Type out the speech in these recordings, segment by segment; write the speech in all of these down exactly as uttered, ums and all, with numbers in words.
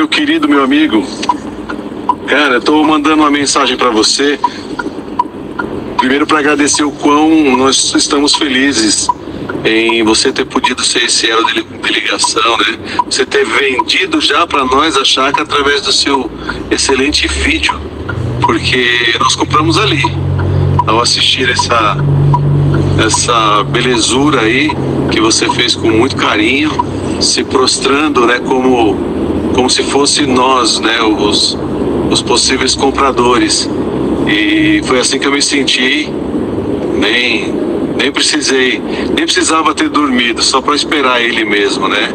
meu querido, meu amigo. Cara, eu tô mandando uma mensagem para você. Primeiro para agradecer o quão nós estamos felizes em você ter podido ser esse elo de ligação, né? Você ter vendido já para nós a chácara através do seu excelente vídeo, porque nós compramos ali. Ao assistir essa essa belezura aí que você fez com muito carinho, se prostrando, né, como como se fosse nós, né, os os possíveis compradores. E foi assim que eu me senti. Nem nem precisei, nem precisava ter dormido, só para esperar ele mesmo, né?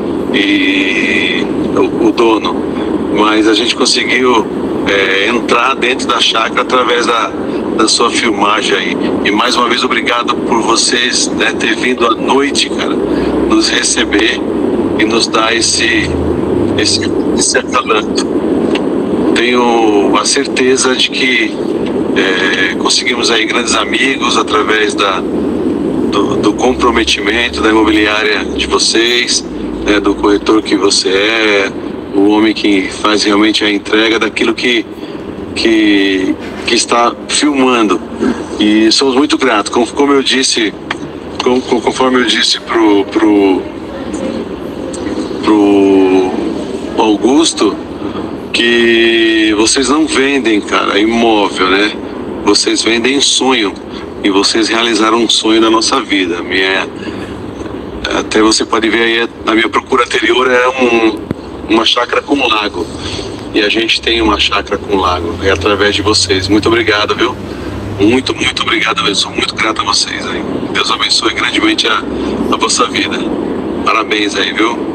E o, o dono. Mas a gente conseguiu é, entrar dentro da chácara através da, da sua filmagem aí. E mais uma vez obrigado por vocês, né, ter vindo à noite, cara, nos receber e nos dar esse esse, esse acalanto. Tenho a certeza de que é, conseguimos aí grandes amigos através da, do, do comprometimento da imobiliária de vocês, né, do corretor que você é, o homem que faz realmente a entrega daquilo que, que, que está filmando. E somos muito gratos. Como, como eu disse, como, conforme eu disse pro, pro, pro Augusto, que vocês não vendem, cara, imóvel, né? Vocês vendem sonho. E vocês realizaram um sonho da nossa vida. Minha, até você pode ver aí, na minha procura anterior era um, uma chácara com lago. E a gente tem uma chácara com lago. É através de vocês. Muito obrigado, viu? Muito, muito obrigado. Eu sou muito grato a vocês aí. Deus abençoe grandemente a, a vossa vida. Parabéns aí, viu?